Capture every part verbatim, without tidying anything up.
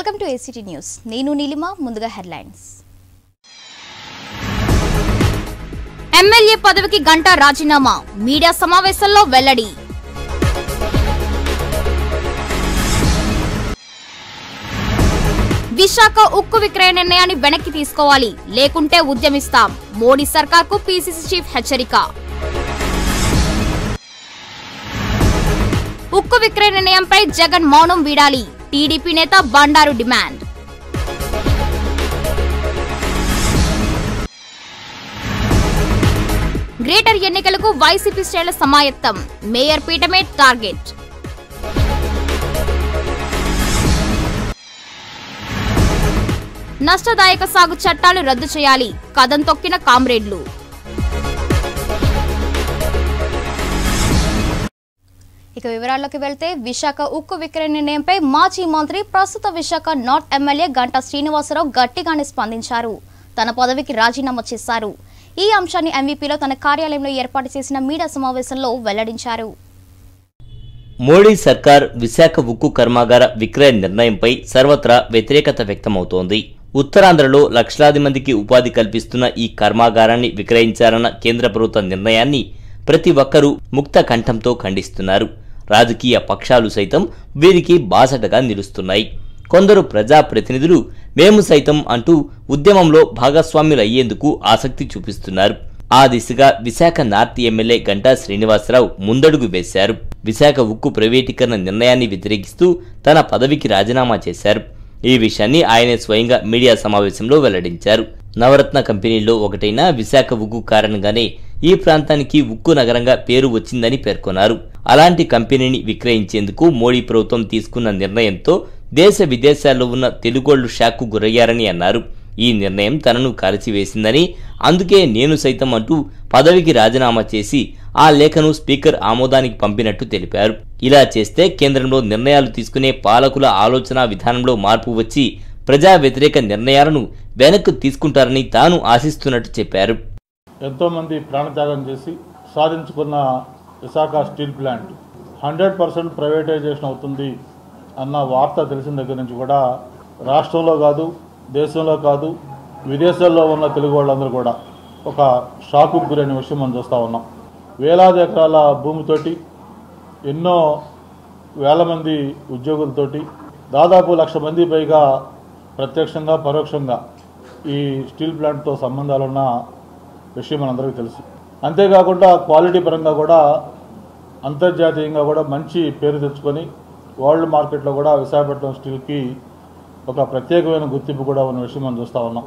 Welcome to ACT news. నేను నీలిమ. ముందుగా headlines. MLA పదవికి గంటా రాజీనామా, మీడియా సమావేశంలో వెల్లడి. విశాఖ ఉక్కు విక్రయ నిర్ణయాన్ని వెనక్కి తీసుకోవాలి, లేకుంటే ఉద్యమిస్తాం. మోడీ సర్కార్కు పీసీసీ చీఫ్ హెచ్చరిక. ఉక్కు విక్రయ నిర్ణయంపై జగన్ మౌనం వీడాలి, టీడీపీ నేత బండారు డిమాండ్. గ్రేటర్ ఎన్నికలకు వైసీపీ శ్రేణుల సమాయత్తం, మేయర్ పీఠమే టార్గెట్. నష్టదాయక సాగు చట్టాలు రద్దు చేయాలి, కదం తొక్కిన కామ్రేడ్లు. ఇక వివరాల్లోకి వెళ్తే, విశాఖ ఉక్కు విక్రయ నిర్ణయంపై మాజీ మంత్రి, ప్రస్తుత విశాఖ నార్త్ ఎమ్మెల్యే గంటా శ్రీనివాసరావు గట్టిగానే స్పందించారు. తన పదవికి రాజీనామా చేశారు. ఈ అంశాన్ని ఎంవీపీలో తన కార్యాలయంలో ఏర్పాటు చేసిన మీడియా సమావేశంలో వెల్లడించారు. మోడీ సర్కార్ విశాఖ ఉక్కు కర్మాగార విక్రయ నిర్ణయంపై సర్వత్రా వ్యతిరేకత వ్యక్తమవుతోంది. ఉత్తరాంధ్రలో లక్షలాది మందికి ఉపాధి కల్పిస్తున్న ఈ కర్మాగారాన్ని విక్రయించాలన్న కేంద్ర ప్రభుత్వ నిర్ణయాన్ని ప్రతి ఒక్కరూ ముక్త కంఠంతో ఖండిస్తున్నారు. రాజకీయ పక్షాలు సైతం వీరికి బాసటగా నిలుస్తున్నాయి. కొందరు ప్రజాప్రతినిధులు మేము సైతం అంటూ ఉద్యమంలో భాగస్వాములు అయ్యేందుకు ఆసక్తి చూపిస్తున్నారు. ఆ దిశగా విశాఖ నార్త్ ఎమ్మెల్యే గంటా శ్రీనివాసరావు ముందడుగు వేశారు. విశాఖ ఉక్కు ప్రైవేటీకరణ నిర్ణయాన్ని వ్యతిరేకిస్తూ తన పదవికి రాజీనామా చేశారు. ఈ విషయాన్ని ఆయనే స్వయంగా మీడియా సమావేశంలో వెల్లడించారు. నవరత్న కంపెనీల్లో ఒకటైన విశాఖ ఉక్కు కారణంగానే ఈ ప్రాంతానికి ఉక్కు నగరంగా పేరు వచ్చిందని పేర్కొన్నారు. అలాంటి కంపెనీని విక్రయించేందుకు మోడీ ప్రభుత్వం తీసుకున్న నిర్ణయంతో దేశ విదేశాల్లో ఉన్న తెలుగోళ్లు షాక్కు గురయ్యారని అన్నారు. ఈ నిర్ణయం తనను కాల్చివేసిందని, అందుకే నేను సైతం అంటూ పదవికి రాజీనామా చేసి ఆ లేఖను స్పీకర్ ఆమోదానికి పంపినట్టు తెలిపారు. ఇలా చేస్తే కేంద్రంలో నిర్ణయాలు తీసుకునే పాలకుల ఆలోచన విధానంలో మార్పు వచ్చి ప్రజా వ్యతిరేక నిర్ణయాలను వెనక్కు తీసుకుంటారని తాను ఆశిస్తున్నట్టు చెప్పారు. ఎంతో మంది ప్రాణత్యాగం చేసి సాధించుకున్న Visakha steel plant hundred percent privatisation అవుతుంది అన్న వార్త తెలిసిన దగ్గర నుంచి కూడా రాష్ట్రంలో కాదు, దేశంలో కాదు, విదేశాల్లో ఉన్న తెలుగు వాళ్ళందరూ కూడా ఒక షాకుకు గురైన విషయం మనం చూస్తూ ఉన్నాం. వేలాది ఎకరాల భూమితోటి, ఎన్నో వేల మంది ఉద్యోగులతోటి, దాదాపు లక్ష మంది పైగా ప్రత్యక్షంగా పరోక్షంగా ఈ స్టీల్ ప్లాంట్తో సంబంధాలున్న విషయం మనందరికీ తెలుసు. అంతేకాకుండా క్వాలిటీ పరంగా కూడా అంతర్జాతీయంగా కూడా మంచి పేరు తెచ్చుకొని వరల్డ్ మార్కెట్లో కూడా విశాఖపట్నం స్టీల్కి ఒక ప్రత్యేకమైన గుర్తింపు కూడా ఉన్న విషయం మనం చూస్తూ ఉన్నాం.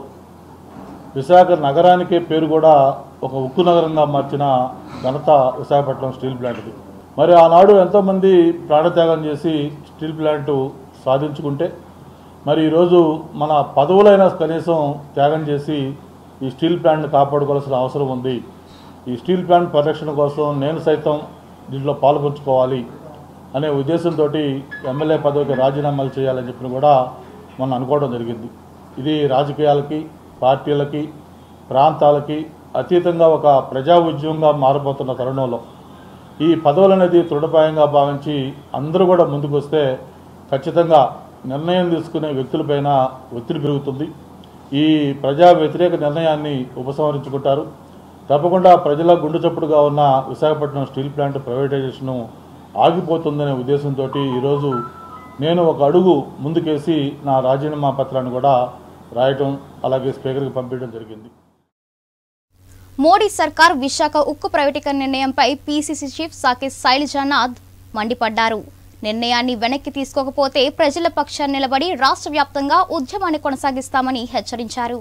విశాఖ నగరానికే పేరు కూడా ఒక ఉక్కు నగరంగా మార్చిన ఘనత విశాఖపట్నం స్టీల్ ప్లాంట్ది. మరి ఆనాడు ఎంతోమంది ప్రాణత్యాగం చేసి స్టీల్ ప్లాంటు సాధించుకుంటే, మరి ఈరోజు మన పదవులైనా కనీసం త్యాగం చేసి ఈ స్టీల్ ప్లాంట్ని కాపాడుకోవాల్సిన అవసరం ఉంది. ఈ స్టీల్ ప్లాంట్ పరిరక్షణ కోసం నేను సైతం దీంట్లో పాల్పంచుకోవాలి అనే ఉద్దేశంతో ఎమ్మెల్యే పదవికి రాజీనామాలు చేయాలని చెప్పి కూడా మనం అనుకోవడం జరిగింది. ఇది రాజకీయాలకి, పార్టీలకి, ప్రాంతాలకి అతీతంగా ఒక ప్రజా ఉద్యమంగా మారిపోతున్న తరుణంలో ఈ పదవులు అనేది దృఢపాయంగా భావించి అందరూ కూడా ముందుకు వస్తే ఖచ్చితంగా నిర్ణయం తీసుకునే వ్యక్తులపైన ఒత్తిడి పెరుగుతుంది. ఈ ప్రజా వ్యతిరేక నిర్ణయాన్ని ఉపసంహరించుకుంటారు. తప్పకుండా ప్రజల గుండె చప్పుడుగా ఉన్న విశాఖపట్నం స్టీల్ ప్లాంట్ ప్రైవేటైజేషన్ ఆగిపోతుందనే ఉద్దేశంతో ఈరోజు నేను ఒక అడుగు ముందుకేసి నా రాజీనామా పత్రాన్ని కూడా రాయటం, అలాగే స్పీకర్కి పంపించడం జరిగింది. మోడీ సర్కార్ విశాఖ ఉక్కు ప్రైవేటీకరణ నిర్ణయంపై పీసీసీ చీఫ్ సాకేత్ శైలజానాథ్ మండిపడ్డారు. నిర్ణయాన్ని వెనక్కి తీసుకోకపోతే ప్రజల పక్షాన్ని నిలబడి రాష్ట్ర వ్యాప్తంగా ఉద్యమాన్ని కొనసాగిస్తామని హెచ్చరించారు.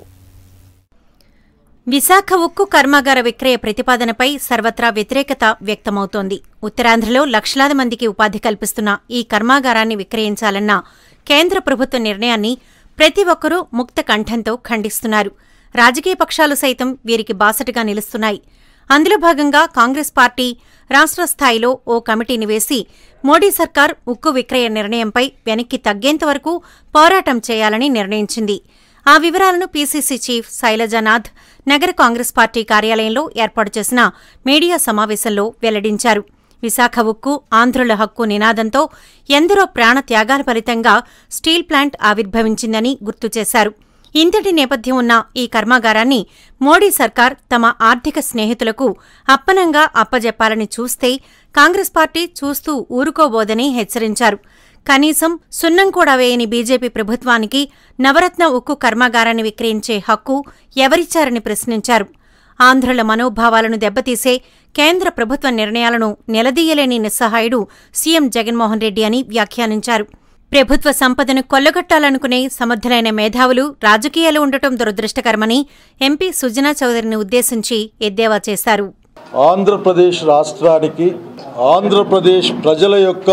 విశాఖ ఉక్కు కర్మాగార విక్రయ ప్రతిపాదనపై సర్వత్రా వ్యతిరేకత వ్యక్తమవుతోంది. ఉత్తరాంధ్రలో లక్షలాది మందికి ఉపాధి కల్పిస్తున్న ఈ కర్మాగారాన్ని విక్రయించాలన్న కేంద్ర ప్రభుత్వ నిర్ణయాన్ని ప్రతి ఒక్కరూ ముక్త కంఠంతో ఖండిస్తున్నారు. రాజకీయ పక్షాలు సైతం వీరికి బాసటగా నిలుస్తున్నాయి. అందులో భాగంగా కాంగ్రెస్ పార్టీ రాష్ట్ర స్థాయిలో ఓ కమిటీని వేసి మోడీ సర్కార్ ఉక్కు విక్రయ నిర్ణయంపై వెనక్కి తగ్గేంతవరకు పోరాటం చేయాలని నిర్ణయించింది. ఆ వివరాలను పీసీసీ చీఫ్ శైలజానాథ్ నగర కాంగ్రెస్ పార్టీ కార్యాలయంలో ఏర్పాటు చేసిన మీడియా సమావేశంలో వెల్లడించారు. విశాఖ ఉక్కు ఆంధ్రుల హక్కు నినాదంతో ఎందరో ప్రాణత్యాగాల ఫలితంగా స్టీల్ ప్లాంట్ ఆవిర్భవించిందని గుర్తు చేశారు. ఇంతటి నేపథ్యం ఉన్న ఈ కర్మాగారాన్ని మోడీ సర్కార్ తమ ఆర్థిక స్నేహితులకు అప్పనంగా అప్పజెప్పాలని చూస్తే కాంగ్రెస్ పార్టీ చూస్తూ ఊరుకోబోదని హెచ్చరించారు. కనీసం సున్నం కూడా వేయని బీజేపీ ప్రభుత్వానికి నవరత్న ఉక్కు కర్మాగారాన్ని విక్రయించే హక్కు ఎవరిచ్చారని ప్రశ్నించారు. ఆంధ్రుల మనోభావాలను దెబ్బతీసే కేంద్ర ప్రభుత్వ నిర్ణయాలను నిలదీయలేని నిస్సహాయుడు సీఎం జగన్మోహన్ రెడ్డి అని వ్యాఖ్యానించారు. ప్రభుత్వ సంపదను కొల్లగొట్టాలనుకునే సమర్థులైన మేధావులు రాజకీయాలు ఉండటం దురదృష్టకరమని ఎంపీ సుజనా చౌదరిని ఉద్దేశించి ఎద్దేవా చేశారు. ఆంధ్రప్రదేశ్ రాష్ట్రానికి ఆంధ్రప్రదేశ్ ప్రజల యొక్క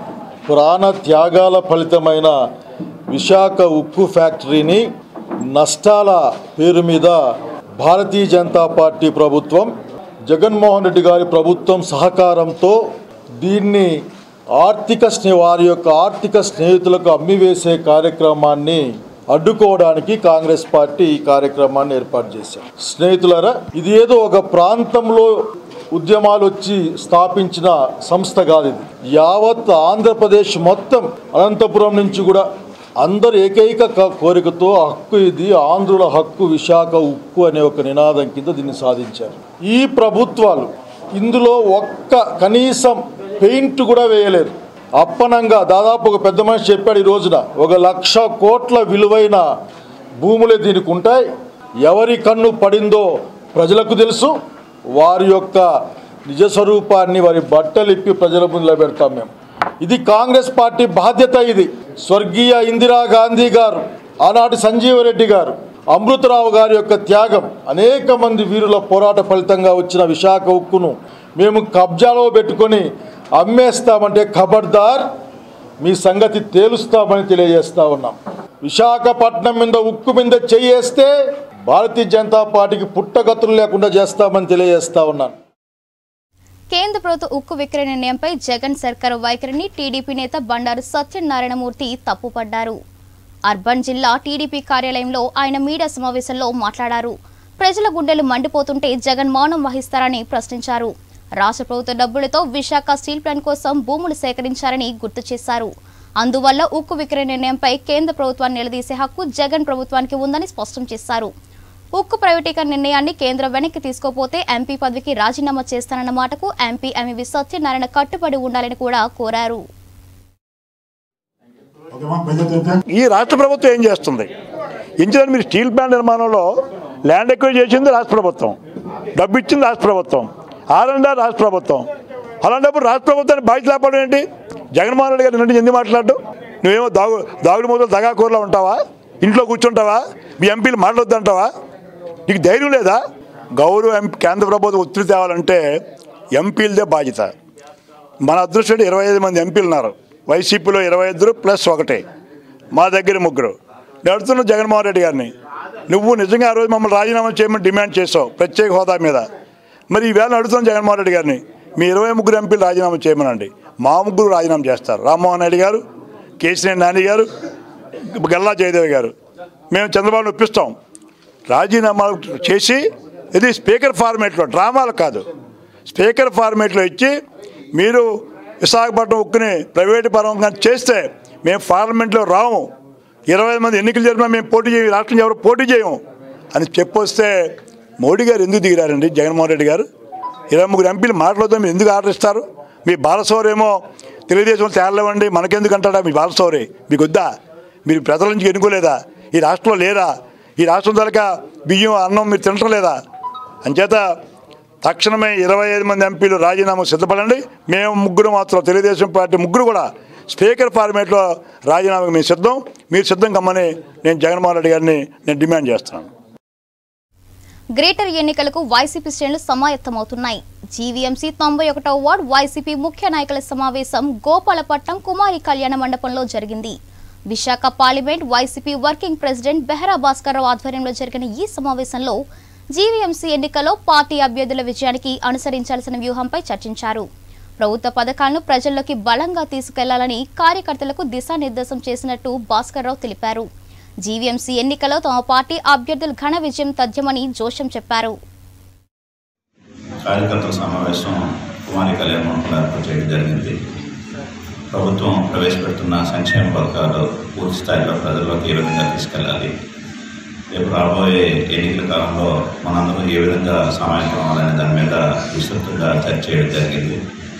ప్రాణ త్యాగాల ఫలితమైన విశాఖ ఉక్కు ఫ్యాక్టరీని నష్టాల పేరు మీద భారతీయ జనతా పార్టీ ప్రభుత్వం జగన్మోహన్ రెడ్డి గారి ప్రభుత్వం సహకారంతో దీన్ని ఆర్థిక స్నే వారి యొక్క ఆర్థిక స్నేహితులకు అమ్మివేసే కార్యక్రమాన్ని అడ్డుకోవడానికి కాంగ్రెస్ పార్టీ ఈ కార్యక్రమాన్ని ఏర్పాటు చేశారు. స్నేహితులారా, ఇది ఏదో ఒక ప్రాంతంలో ఉద్యమాలు వచ్చి స్థాపించిన సంస్థ కాదు. ఇది యావత్ ఆంధ్రప్రదేశ్ మొత్తం అనంతపురం నుంచి కూడా అందరు ఏకైక కోరికతో హక్కు, ఇది ఆంధ్రుల హక్కు, విశాఖ ఉక్కు అనే ఒక నినాదం కింద దీన్ని సాధించారు. ఈ ప్రభుత్వాలు ఇందులో ఒక్క కనీసం పెయింట్ కూడా వేయలేరు. అప్పనంగా దాదాపు ఒక పెద్ద మనిషి చెప్పాడు ఈ రోజున ఒక లక్ష కోట్ల విలువైన భూములే దీనికి ఉంటాయి. ఎవరి కన్ను పడిందో ప్రజలకు తెలుసు. వారి యొక్క నిజస్వరూపాన్ని వారి బట్టలిప్పి ప్రజల ముందు నిలబెడతాం మేము. ఇది కాంగ్రెస్ పార్టీ బాధ్యత. ఇది స్వర్గీయ ఇందిరాగాంధీ గారు, ఆనాటి సంజీవరెడ్డి గారు, అమృతరావు గారి యొక్క త్యాగం, అనేక మంది వీరుల పోరాట ఫలితంగా వచ్చిన విశాఖ ఉక్కును మేము కబ్జాలో పెట్టుకొని అమ్మేస్తామంటే ఖబర్దార్, మీ సంగతి తేలుస్తామని తెలియజేస్తా ఉన్నాం. విశాఖపట్నం మీద ఉక్కు మీద చేయేస్తే భారతీయ జనతా పార్టీకి పుట్టగతులు లేకుండా చేస్తామని తెలియజేస్తా ఉన్నాను. కేంద్ర ప్రభుత్వ ఉక్కు విక్రయ నిర్ణయంపై జగన్ సర్కారు వైఖరిని టీడీపీ నేత బండారు సత్యనారాయణమూర్తి తప్పుపడ్డారు. అర్బన్ జిల్లా టీడీపీ కార్యాలయంలో ఆయన మీడియా సమావేశంలో మాట్లాడారు. ప్రజల గుండెలు మండిపోతుంటే జగన్ మౌనం వహిస్తారని ప్రశ్నించారు. రాష్ట్ర ప్రభుత్వ డబ్బులతో విశాఖ స్టీల్ ప్లాంట్ కోసం భూములు సేకరించారని గుర్తు చేశారు. అందువల్ల ఉక్కు విక్రయ నిర్ణయంపై కేంద్ర ప్రభుత్వాన్ని నిలదీసే హక్కు జగన్ ప్రభుత్వానికి ఉందని స్పష్టం చేశారు. ఉక్కు ప్రైవేటీకరణ నిర్ణయాన్ని కేంద్రం వెనక్కి తీసుకోపోతే ఎంపీ పదవికి రాజీనామా చేస్తానన్న మాటకు ఎంపీ ఎంవి సత్యనారాయణ కట్టుబడి ఉండాలని కూడా కోరారు. ఈ రాష్ట్ర ప్రభుత్వం ఏం చేస్తుంది? ఇంచుదని మీరు స్టీల్ ప్లాంట్ నిర్మాణంలో ల్యాండ్ ఎక్వైర్ చేసింది రాష్ట్ర ప్రభుత్వం, డబ్బు ఇచ్చింది రాష్ట్ర ప్రభుత్వం, ఆర్ అండ్ ఆర్ రాష్ట్ర ప్రభుత్వం. అలాంటప్పుడు రాష్ట్ర ప్రభుత్వాన్ని బాధ్యత లేకపోవడం ఏంటి? జగన్మోహన్ రెడ్డి గారి నుండి ఎందుకు మాట్లాడు? నువ్వేమో దాగు దాగుడు మూతలు దగాకూరలో ఉంటావా? ఇంట్లో కూర్చుంటావా? మీ ఎంపీలు మాట్లాడొద్దంటావా? నీకు ధైర్యం లేదా? గౌరవ ఎంపీ కేంద్ర ప్రభుత్వం ఒత్తిడి తేవాలంటే ఎంపీలదే బాధ్యత. మన అదృష్టం ఇరవై ఐదు మంది ఎంపీలు ఉన్నారు. వైసీపీలో ఇరవై ఐదుగురు ప్లస్ ఒకటే, మా దగ్గర ముగ్గురు. నడుతున్న జగన్మోహన్ రెడ్డి గారిని నువ్వు నిజంగా ఆ రోజు మమ్మల్ని రాజీనామా చేయమని డిమాండ్ చేసావు ప్రత్యేక హోదా మీద. మరి ఈవేళ అడుగుతున్న జగన్మోహన్ రెడ్డి గారిని మీ ఇరవై ముగ్గురు ఎంపీలు రాజీనామా చేయమనండి. మా ముగ్గురు రాజీనామా చేస్తారు. రామ్మోహన్ రెడ్డి గారు, కేసీఆర్ నాని గారు, గల్లా జయదేవ్ గారు. మేము చంద్రబాబును ఒప్పిస్తాం. రాజీనామాలు చేసి ఇది స్పీకర్ ఫార్మేట్లో, డ్రామాలు కాదు, స్పీకర్ ఫార్మేట్లో ఇచ్చి మీరు విశాఖపట్నం ఉక్కుని ప్రైవేటు పరంగా చేస్తే మేము పార్లమెంట్లో రాము, ఇరవై మంది ఎన్నికలు జరిపినా మేము పోటీ చేయం, రాష్ట్రం ఎవరు పోటీ చేయము అని చెప్పొస్తే మోడీ గారు ఎందుకు దిగిరారండి? జగన్మోహన్ రెడ్డి గారు ఇరవై ముగ్గురు ఎంపీలు మాట్లాడుతూ మీరు ఎందుకు ఆర్డర్ ఇస్తారు? మీ బాలసౌరి ఏమో తెలుగుదేశం తేలలేవండి మనకెందుకు అంటాడా? మీ బాలసౌరి మీకు వద్దా? మీరు ప్రజల నుంచి ఎన్నుకోలేదా? ఈ రాష్ట్రంలో లేదా? ఈ రాష్ట్రం తలక బియ్యం అన్నం మీరు తినటం లేదా? అంచేత తక్షణమే ఇరవై ఐదు మంది ఎంపీలు రాజీనామా సిద్ధపడండి. మేము ముగ్గురు మాత్రం తెలుగుదేశం పార్టీ ముగ్గురు కూడా స్పీకర్ ఫార్మేట్లో రాజీనామాకు మేము సిద్ధం, మీరు సిద్ధం కమ్మని నేను జగన్మోహన్ రెడ్డి గారిని నేను డిమాండ్ చేస్తున్నాను. గ్రేటర్ ఎన్నికలకు వైసీపీ శ్రేణులు సమాయత్తమవుతున్నాయి. జీవీఎంసీ తొంభై ఒకటవ వార్డు వైసీపీ ముఖ్య నాయకుల సమావేశం గోపాలపట్నం కుమారి కళ్యాణ మండపంలో జరిగింది. Visakha parliament YCP working president Behara Bhaskar Rao ఆధ్వర్యంలో జరిగిన ఈ సమావేశంలో జీవీఎంసీ ఎన్నికల్లో పార్టీ అభ్యర్థుల విజయానికి అనుసరించాల్సిన వ్యూహంపై చర్చించారు. ప్రభుత్వ పథకాలను ప్రజల్లోకి బలంగా తీసుకెళ్లాలని కార్యకర్తలకు దిశానిర్దేశం చేసినట్టు భాస్కర్ రావు తెలిపారు. జీవీఎంసీ ఎన్నికల్లో తమ పార్టీ అభ్యర్థులు ఘన విజయం తథ్యమని జోషం చెప్పారు. కార్యకర్తల సమావేశం కుమారి కళ్యాణ మండపం ఏర్పాటు చేయడం జరిగింది. ప్రభుత్వం ప్రవేశపెడుతున్న సంక్షేమ పథకాలు పూర్తి స్థాయిలో ప్రజల్లోకి ఏ విధంగా తీసుకెళ్ళాలి, రేపు రాబోయే ఎన్నికల కాలంలో మనందరం ఏ విధంగా సమాయత్తం అవ్వాలనే దాని మీద విస్తృతంగా చర్చ చేయడం జరిగింది.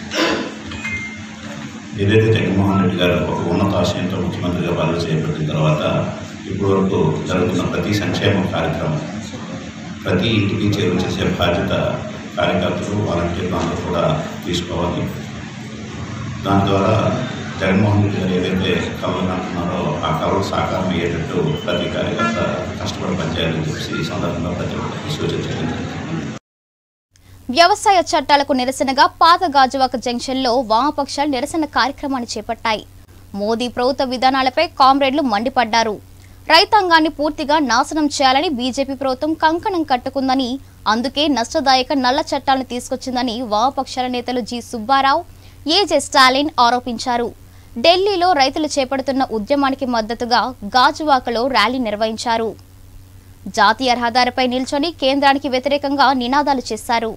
ఏదైతే జగన్మోహన్ రెడ్డి గారు ఒక ఉన్నత ఆశయంతో ముఖ్యమంత్రిగా పదవి చేపట్టిన తర్వాత ఇప్పటి వరకు జరుగుతున్న ప్రతి సంక్షేమ కార్యక్రమం ప్రతి ఇంటికి చేరువ చేసే బాధ్యత కార్యకర్తలు వాలంటీర్లు అందరూ కూడా తీసుకోవాలి. దాని ద్వారా జగన్మోహన్ రెడ్డి గారు ఏదైతే కళలు అంటున్నారో ఆ కళలు సాకారం అయ్యేటట్టు ప్రతి కార్యకర్త కష్టపడి పనిచేయాలని చెప్పి ఈ సందర్భంగా ప్రతి ఒక్కరికి సూచించడం. వ్యవసాయ చట్టాలకు నిరసనగా పాత గాజువాక జంక్షన్లో వామపక్షాలు నిరసన కార్యక్రమాన్ని చేపట్టాయి. మోదీ ప్రభుత్వ విధానాలపై కామ్రేడ్లు మండిపడ్డారు. రైతాంగాన్ని పూర్తిగా నాశనం చేయాలని బీజేపీ ప్రభుత్వం కంకణం కట్టుకుందని, అందుకే నష్టదాయక నల్ల చట్టాలను తీసుకొచ్చిందని వామపక్షాల నేతలు జి సుబ్బారావు, ఏజే స్టాలిన్ ఆరోపించారు. ఢిల్లీలో రైతులు చేపడుతున్న ఉద్యమానికి మద్దతుగా గాజువాకలో ర్యాలీ నిర్వహించారు. జాతీయ రహదారిపై నిల్చొని కేంద్రానికి వ్యతిరేకంగా నినాదాలు చేశారు.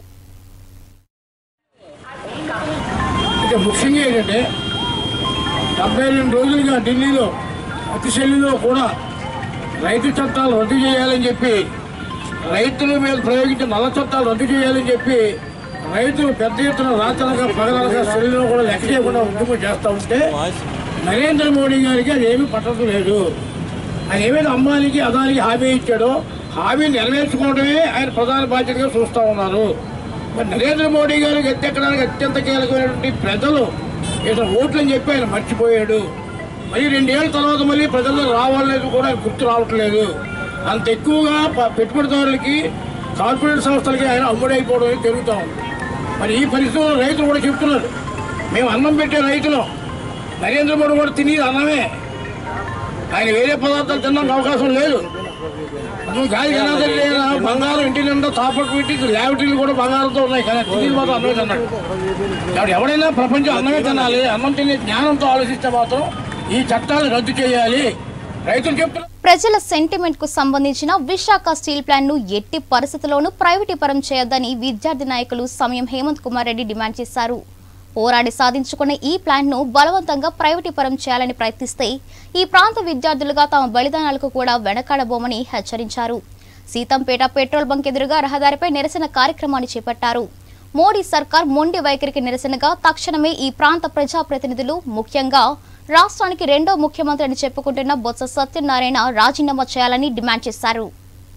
ముఖ్యంగా ఏంటంటే డెబ్బై రెండు రోజులుగా ఢిల్లీలో అతిశల్లిలో కూడా రైతు చట్టాలు రద్దు చేయాలని చెప్పి, రైతుల మీద ప్రయోగించిన నల్ల చట్టాలు రద్దు చేయాలని చెప్పి రైతులు పెద్ద ఎత్తున రాత్రలుగా పగలగా శల్లిలో కూడా లెక్క చేయకుండా ఉద్యమం చేస్తూ ఉంటే నరేంద్ర మోడీ గారికి అది ఏమీ పట్టడం లేదు. ఆయన ఏమైనా అంబానీకి అదానికి హామీ ఇచ్చాడో హామీ నెరవేర్చుకోవడమే ఆయన ప్రధాన బాధ్యతగా చూస్తూ ఉన్నారు. మరి నరేంద్ర మోడీ గారికి ఎత్తెక్కడానికి అత్యంత కీలకమైనటువంటి ప్రజలు ఏదో ఓట్లు అని చెప్పి ఆయన మర్చిపోయాడు. మరి రెండేళ్ల తర్వాత మళ్ళీ ప్రజల్లో రావాలనేది కూడా గుర్తు రావట్లేదు. అంత ఎక్కువగా పెట్టుబడిదారులకి కార్పొరేట్ సంస్థలకి ఆయన అమ్ముడైపోవడం అనేది జరుగుతూ ఉంది. మరి ఈ పరిస్థితుల్లో రైతులు కూడా చెప్తున్నారు, మేము అన్నం పెట్టే రైతులు, నరేంద్ర మోడీ కూడా తినేది అన్నమే, ఆయన వేరే పదార్థాలు తినడానికి అవకాశం లేదు. నువ్వు గాలి జనార్దన్ లేదా బంగారం ఇంటి నిండా తాపట్టు పెట్టి ల్యాబిటీలు కూడా బంగారంతో ఉన్నాయి, కానీ తినేది మాత్రం అన్నమే తిన్నాడు. కాబట్టి ఎవడైనా ప్రపంచం అన్నమే తినాలి, అన్నం తినే జ్ఞానంతో ఆలోచిస్తే మాత్రం ఈ చట్టాలు రద్దు చేయాలి రైతులు చెప్తున్నారు. ప్రజల సెంటిమెంట్ కు సంబంధించిన విశాఖ స్టీల్ ప్లాంట్ ను ఎట్టి పరిస్థితుల్లోనూ ప్రైవేటీకరణ చేయొద్దని విద్యార్థి నాయకులు సమయం హేమంత్ కుమార్ రెడ్డి డిమాండ్ చేశారు. పోరాడి సాధించుకున్న ఈ ప్లాంట్ ను బలవంతంగా ప్రైవేటీకరణ చేయాలని ప్రయత్నిస్తే ఈ ప్రాంత విద్యార్థులుగా తమ బలిదానాలకు కూడా వెనకాడబోమని హెచ్చరించారు. సీతంపేట పెట్రోల్ బంక్ ఎదురుగా రహదారిపై నిరసన కార్యక్రమాన్ని చేపట్టారు. మోడీ సర్కార్ మొండి వైఖరికి నిరసనగా తక్షణమే ఈ ప్రాంత ప్రజాప్రతినిధులు, ముఖ్యంగా రాష్ట్రానికి రెండో ముఖ్యమంత్రి అని చెప్పుకుంటున్న బొత్స సత్యనారాయణ రాజీనామా చేయాలని డిమాండ్ చేశారు.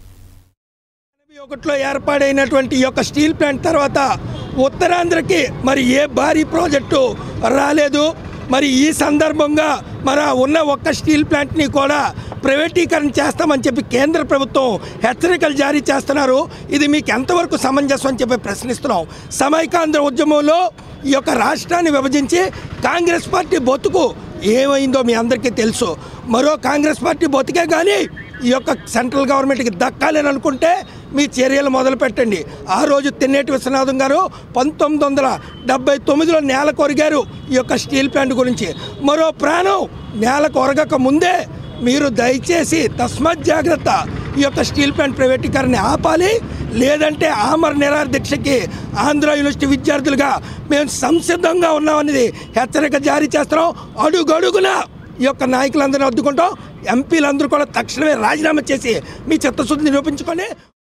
ఒకటిలో ఏర్పాడైనటువంటి ఈ యొక్క స్టీల్ ప్లాంట్ తర్వాత ఉత్తరాంధ్రకి మరి ఏ భారీ ప్రాజెక్టు రాలేదు. మరి ఈ సందర్భంగా మన ఉన్న ఒక్క స్టీల్ ప్లాంట్ని కూడా ప్రైవేటీకరణ చేస్తామని చెప్పి కేంద్ర ప్రభుత్వం హెచ్చరికలు జారీ చేస్తున్నారు. ఇది మీకు ఎంతవరకు సమంజసం అని చెప్పి ప్రశ్నిస్తున్నాం. సమైకాంధ్ర ఉద్యమంలో ఈ యొక్క రాష్ట్రాన్ని విభజించి కాంగ్రెస్ పార్టీ బతుకు ఏమైందో మీ అందరికీ తెలుసు. మరో కాంగ్రెస్ పార్టీ బతికే కానీ ఈ యొక్క సెంట్రల్ గవర్నమెంట్కి దక్కాలని అనుకుంటే మీ చర్యలు మొదలు పెట్టండి. ఆ రోజు తెన్నేటి విశ్వనాథం గారు పంతొమ్మిది వందల డెబ్బై తొమ్మిదిలో నేల కొరిగారు ఈ యొక్క స్టీల్ ప్లాంట్ గురించి. మరో ప్రాణం నేల కొరగక ముందే మీరు దయచేసి తస్మత్ జాగ్రత్త, ఈ యొక్క స్టీల్ ప్లాంట్ ప్రైవేటీకరణ ఆపాలి. లేదంటే ఆమర నిరాహార దీక్షకి ఆంధ్ర యూనివర్సిటీ విద్యార్థులుగా మేము సంసిద్ధంగా ఉన్నామనేది హెచ్చరిక జారీ చేస్తున్నాం. అడుగడుగున ఈ యొక్క నాయకులందరినీ అడ్డుకుంటాం. ఎంపీలందరూ కూడా తక్షణమే రాజీనామా చేసి మీ చిత్తశుద్ధి నిరూపించుకొని.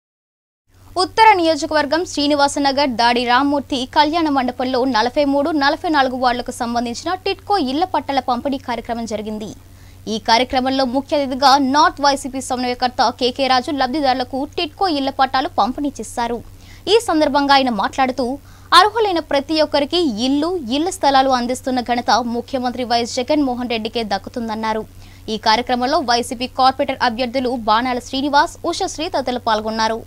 ఉత్తర నియోజకవర్గం శ్రీనివాసనగర్ దాడి రామ్మూర్తి కళ్యాణ మండపంలో నలభై మూడు నలభై నాలుగు వార్డులకు సంబంధించిన టిట్కో ఇళ్ల పట్టాల పంపిణీ కార్యక్రమం జరిగింది. ఈ కార్యక్రమంలో ముఖ్య అతిథిగా నార్త్ వైసీపీ సమన్వయకర్త కేకే రాజు లబ్ధిదారులకు టిట్కో ఇళ్ల పట్టాలు పంపిణీ చేశారు. ఈ సందర్భంగా ఆయన మాట్లాడుతూ అర్హులైన ప్రతి ఒక్కరికి ఇల్లు ఇళ్ల స్థలాలు అందిస్తున్న ఘనత ముఖ్యమంత్రి వైఎస్ జగన్మోహన్ రెడ్డికే దక్కుతుందన్నారు. ఈ కార్యక్రమంలో వైసీపీ కార్పొరేటర్ అభ్యర్థులు బాణాల శ్రీనివాస్, ఉషశ్రీ తదితరులు పాల్గొన్నారు.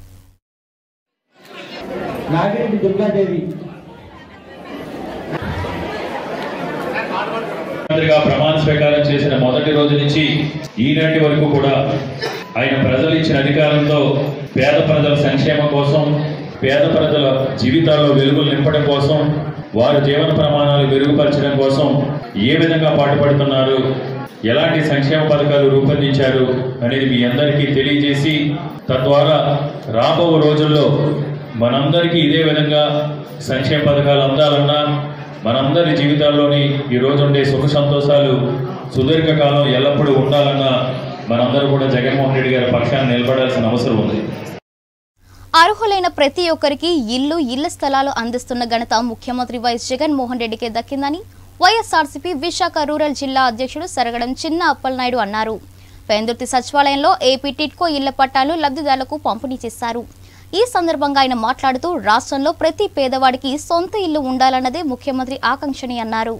ప్రమాణ స్వీకారం చేసిన మొదటి రోజు నుంచి ఈనాటి వరకు కూడా ఆయన ప్రజలు ఇచ్చిన అధికారంతో పేద ప్రజల సంక్షేమం కోసం, పేద ప్రజల జీవితాల్లో వెలుగులు నింపడం కోసం, వారి జీవన ప్రమాణాలు మెరుగుపరచడం కోసం ఏ విధంగా పాటుపడుతున్నారు, ఎలాంటి సంక్షేమ పథకాలు రూపొందించారు అనేది మీ అందరికీ తెలియజేసి తద్వారా రాబో రోజుల్లో మనందరికీ ఇదే విధంగా సంక్షేమ పథకాలు అందాలన్నా మనందరి జీవితాల్లోని ఈరోజు ఉండే సుఖ సంతోషాలు సుదీర్ఘకాలం ఎల్లప్పుడూ ఉండాలన్నా మనందరూ కూడా జగన్మోహన్ రెడ్డి గారి పక్షాన్ని నిలబడాల్సిన అవసరం ఉంది. అర్హులైన ప్రతి ఒక్కరికి ఇల్లు ఇళ్ల స్థలాలు అందిస్తున్న ఘనత ముఖ్యమంత్రి వైఎస్ జగన్మోహన్ రెడ్డికే దక్కిందని వైఎస్ఆర్సీపీ విశాఖ రూరల్ జిల్లా అధ్యక్షుడు సరగడం చిన్న అప్పలనాయుడు అన్నారు. పెందుర్తి సచివాలయంలో ఏపీ టిట్కో ఇళ్ల పట్టాలు లబ్ధిదారులకు పంపిణీ చేశారు. ఈ సందర్భంగా ఆయన మాట్లాడుతూ రాష్ట్రంలో ప్రతి పేదవాడికి సొంత ఇల్లు ఉండాలన్నదే ముఖ్యమంత్రి ఆకాంక్షని అన్నారు.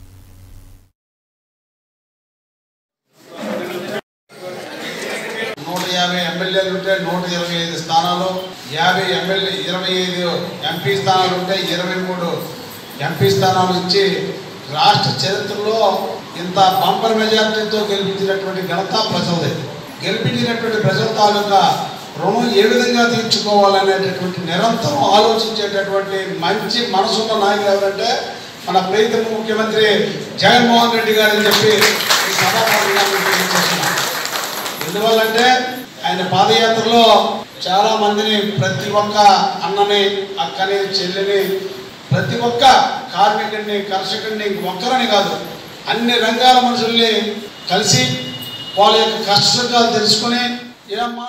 నూట యాభై ఎమ్మెల్యేలు ఉంటే నూట ఇరవై ఐదు స్థానాలు, యాభై ఎమ్మెల్యే ఇరవై ఐదు ఎంపీ స్థానాలు ఉంటే ఇరవై మూడు ఎంపీ స్థానాలు ఇచ్చి రాష్ట్ర చరిత్రలో ఇంత బంపర్ మెజార్టీతో గెలిపించినటువంటి ఘనత ప్రజలదే. గెలిపించినటువంటి ప్రజల తాలూకా రుణం ఏ విధంగా తీర్చుకోవాలనేటటువంటి నిరంతరం ఆలోచించేటటువంటి మంచి మనసున్న నాయకులు ఎవరంటే మన ప్రీతమ ముఖ్యమంత్రి జగన్మోహన్ రెడ్డి గారు అని చెప్పి ఈ సభాపతిగా తెలియజేస్తున్నాం. ఎందువల్లంటే ఆయన పాదయాత్రలో చాలా మందిని, ప్రతి ఒక్క అన్నని, అక్కని, చెల్లిని, ప్రతి ఒక్క కార్మికుడిని, కర్షకుడిని, ఒక్కరని కాదు అన్ని రంగాల మనుషుల్ని కలిసి వాళ్ళ యొక్క కష్టాలు తెలుసుకుని ఏమన్నా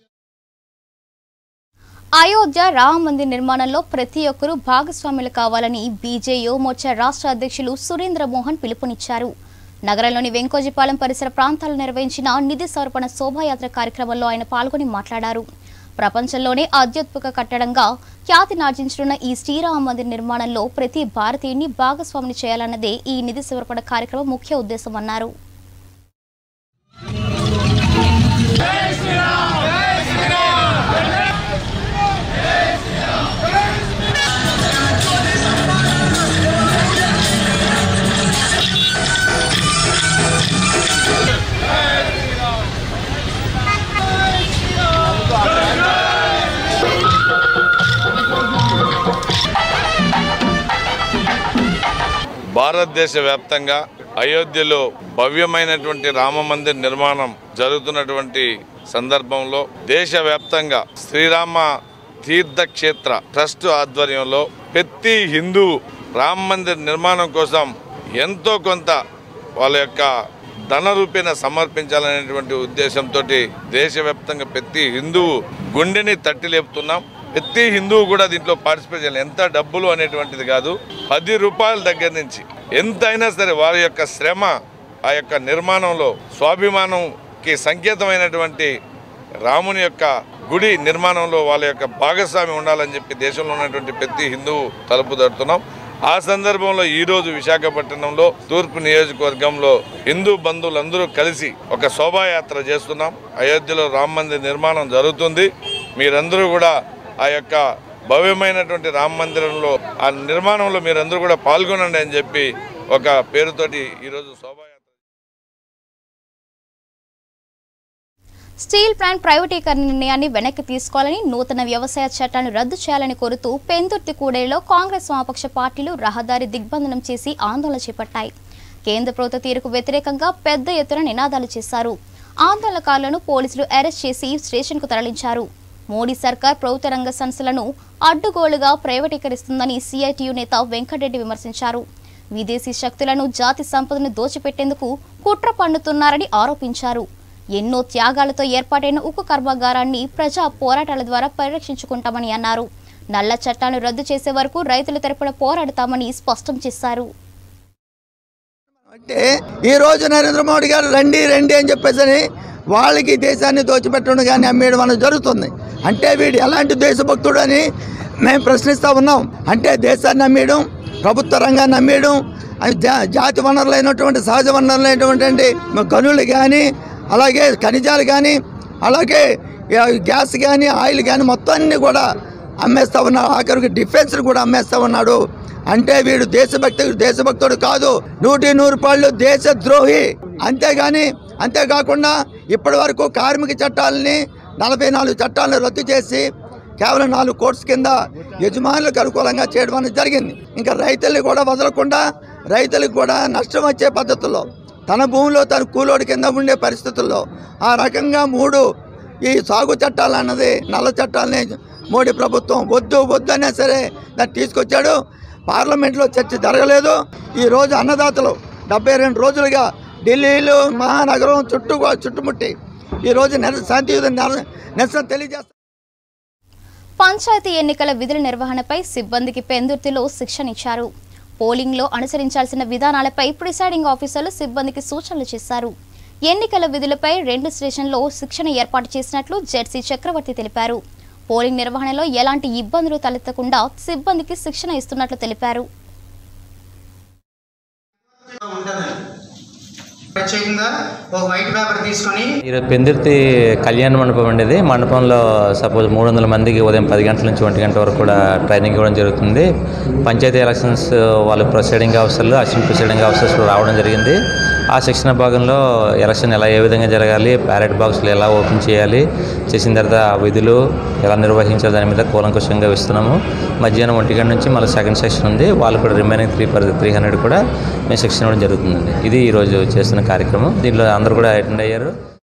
అయోధ్య రామ మందిర్ నిర్మాణంలో ప్రతి ఒక్కరూ భాగస్వాములు కావాలని బీజే యువమోర్చా రాష్ట్ర అధ్యక్షులు సురేంద్ర మోహన్ పిలుపునిచ్చారు. నగరంలోని వెంకోజీపాలెం పరిసర ప్రాంతాల్లో నిర్వహించిన నిధి సమర్పణ శోభాయాత్ర కార్యక్రమంలో ఆయన పాల్గొని మాట్లాడారు. ప్రపంచంలోనే అత్యద్భుత కట్టడంగా ఖ్యాతినార్జించున్న ఈ శ్రీరామ మందిర్ నిర్మాణంలో ప్రతి భారతీయుని భాగస్వామిని చేయాలన్నదే ఈ నిధి సమర్పణ కార్యక్రమం ముఖ్య ఉద్దేశమన్నారు. భారతదేశ వ్యాప్తంగా అయోధ్యలో భవ్యమైనటువంటి రామ మందిర్ నిర్మాణం జరుగుతున్నటువంటి సందర్భంలో దేశవ్యాప్తంగా శ్రీరామ తీర్థక్షేత్ర ట్రస్ట్ ఆధ్వర్యంలో ప్రతి హిందూ రామ మందిర్ నిర్మాణం కోసం ఎంతో కొంత వాళ్ళ యొక్క ధన రూపేణ సమర్పించాలనేటువంటి ఉద్దేశంతో దేశవ్యాప్తంగా ప్రతి హిందువు గుండెని తట్టి లేపుతున్నాం. ప్రతి హిందువు కూడా దీంట్లో పార్టిసిపేట్ చేయాలి. ఎంత డబ్బులు అనేటువంటిది కాదు, పది రూపాయల దగ్గర నుంచి ఎంతైనా సరే వారి యొక్క శ్రమ ఆ యొక్క నిర్మాణంలో స్వాభిమానంకి సంకేతమైనటువంటి రాముని యొక్క గుడి నిర్మాణంలో వాళ్ళ యొక్క భాగస్వామి ఉండాలని చెప్పి దేశంలో ఉన్నటువంటి ప్రతి హిందువు తలుపు తడుతున్నాం. ఆ సందర్భంలో ఈరోజు విశాఖపట్నంలో తూర్పు నియోజకవర్గంలో హిందూ బంధువులందరూ కలిసి ఒక శోభాయాత్ర చేస్తున్నాం. అయోధ్యలో రామ మందిర్ నిర్మాణం జరుగుతుంది. మీరందరూ కూడా ఆ యొక్క భవ్యమైనటువంటి రామ మందిరంలో ఆ నిర్మాణంలో మీరందరూ కూడా పాల్గొనండి అని చెప్పి ఒక పేరుతోటి ఈరోజు శోభాయాత్ర. స్టీల్ ప్లాంట్ ప్రైవేటీకరణ నిర్ణయాన్ని వెనక్కి తీసుకోవాలని, నూతన వ్యవసాయ చట్టాలను రద్దు చేయాలని కోరుతూ పెందుర్తి కూడలిలో కాంగ్రెస్ వామపక్ష పార్టీలు రహదారి దిగ్బంధనం చేసి ఆందోళన చేపట్టాయి. కేంద్ర ప్రభుత్వ తీరుకు వ్యతిరేకంగా పెద్ద ఎత్తున నినాదాలు చేశారు. ఆందోళనకారులను పోలీసులు అరెస్ట్ చేసి స్టేషన్కు తరలించారు. మోడీ సర్కార్ ప్రభుత్వ రంగ సంస్థలను అడ్డుగోలుగా ప్రైవేటీకరిస్తుందని సిఐటియు నేత వెంకటరెడ్డి విమర్శించారు. విదేశీ శక్తులను జాతి సంపదను దోచిపెట్టేందుకు కుట్ర పన్నుతున్నారని ఆరోపించారు. ఎన్నో త్యాగాలతో ఏర్పాటైన ఉక్కు కర్మాగారాన్ని ప్రజా పోరాటాల ద్వారా పరిరక్షించుకుంటామని అన్నారు. నల్ల చట్టాలను రద్దు చేసే వరకు రైతుల తరపున పోరాడతామని స్పష్టం చేశారు. అంటే ఈ రోజు నరేంద్ర మోడీ గారు రండి రండి అని చెప్పేసి వాళ్ళకి దేశాన్ని దోచిపెట్టడం కానీ అమ్మేయడం అనేది జరుగుతుంది. అంటే వీడు ఎలాంటి దేశభక్తుడు అని మేము ప్రశ్నిస్తూ ఉన్నాం. అంటే దేశాన్ని అమ్మేయడం, ప్రభుత్వ రంగాన్ని అమ్మేయడం, జాతి వనరులైనటువంటి సహజ వనరులైనటువంటి గనులు కానీ, అలాగే ఖనిజాలు కానీ, అలాగే గ్యాస్ కానీ, ఆయిల్ కానీ మొత్తం అన్నీ కూడా అమ్మేస్తూ ఉన్నాడు. ఆఖరికి డిఫెన్స్ కూడా అమ్మేస్తూ ఉన్నాడు. అంటే వీడు దేశభక్తి దేశభక్తుడు కాదు, నూటి నూరు పాళ్ళు దేశద్రోహి. అంతేగాని అంతేకాకుండా ఇప్పటి వరకు కార్మిక చట్టాలని నలభై నాలుగు చట్టాలను రద్దు చేసి కేవలం నాలుగు కోట్స్ కింద యజమానులకు అనుకూలంగా చేయడం అనేది జరిగింది. ఇంకా రైతుల్ని కూడా వదలకుండా రైతులకు కూడా నష్టం వచ్చే పద్ధతుల్లో తన భూమిలో తన కూలోడి కింద ఉండే పరిస్థితుల్లో ఆ రకంగా మూడు ఈ సాగు చట్టాలు అన్నది నల్ల చట్టాలని మోడీ ప్రభుత్వం వద్దు వద్దు అయినా సరే దాన్ని తీసుకొచ్చాడు. పార్లమెంట్లో చర్చ జరగలేదు. ఈరోజు అన్నదాతలు డెబ్బై రెండు రోజులుగా ఢిల్లీలో మహానగరం చుట్టూ చుట్టుముట్టి ఈరోజు శాంతియుత నిరసన తెలియజేస్తారు. పంచాయతీ ఎన్నికల విధుల నిర్వహణపై సిబ్బందికి పెందుర్తిలో శిక్షణ ఇచ్చారు. పోలింగ్లో అనుసరించాల్సిన విధానాలపై ప్రిసైడింగ్ ఆఫీసర్లు సిబ్బందికి సూచనలు చేశారు. ఎన్నికల విధులపై రెండు స్టేషన్లో శిక్షణ ఏర్పాటు చేసినట్లు జెడ్సీ చక్రవర్తి తెలిపారు. పోలింగ్ నిర్వహణలో ఎలాంటి ఇబ్బందులు తలెత్తకుండా సిబ్బందికి శిక్షణ ఇస్తున్నట్లు తెలిపారు. ఈరోజు పెందుర్తి కళ్యాణ మండపం ఉండేది. మండపంలో సపోజ్ మూడు వందల మందికి ఉదయం పది గంటల నుంచి ఒంటి గంట వరకు కూడా ట్రైనింగ్ ఇవ్వడం జరుగుతుంది. పంచాయతీ ఎలక్షన్స్ వాళ్ళు ప్రిసైడింగ్ ఆఫీసర్లు, అసిస్టెంట్ ప్రిసైడింగ్ ఆఫీసర్స్ రావడం జరిగింది. ఆ శిక్షణ భాగంలో ఎలక్షన్ ఎలా ఏ విధంగా జరగాలి, బ్యాలెట్ బాక్సులు ఎలా ఓపెన్ చేయాలి, చేసిన తర్వాత విధులు ఎలా నిర్వహించాలి దాని మీద కూలంకుషంగా ఇస్తున్నాము. మధ్యాహ్నం ఒంటి గంట నుంచి మళ్ళీ సెకండ్ సెక్షన్ ఉంది. వాళ్ళు కూడా remaining three per three hundred కూడా మేము శిక్షణ ఇవ్వడం జరుగుతుందండి. ఇది ఈరోజు చేస్తున్న కార్యక్రమం. దీంట్లో అందరూ కూడా అటెండ్ అయ్యారు.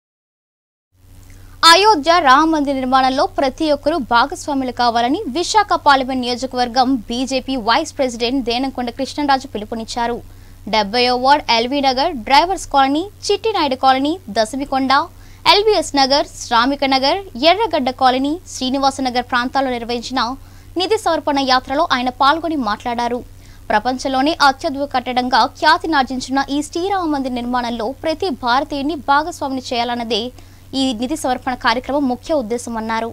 అయోధ్య రామ మందిర నిర్మాణంలో ప్రతి ఒక్కరూ భాగస్వాములు కావాలని విశాఖ పార్లమెంట్ నియోజకవర్గం BJP vice president Denankonda Krishnaraju పిలుపునిచ్చారు. డెబ్బయో ward LV Nagar, drivers colony, Chittinaidu colony, Dasamikonda, LBS Nagar, Sramika Nagar, ఎర్రగడ్డ కాలనీ, శ్రీనివాసనగర్ ప్రాంతాల్లో నిర్వహించిన నిధి సమర్పణ యాత్రలో ఆయన పాల్గొని మాట్లాడారు. ప్రపంచంలోనే అత్యద్భుత కట్టడంగా ఖ్యాతినార్జించిన ఈ శ్రీరామ మందిర్ నిర్మాణంలో ప్రతి భారతీయుడిని భాగస్వామిని చేయాలన్నదే ఈ నిధి సమర్పణ కార్యక్రమం ముఖ్య ఉద్దేశమన్నారు.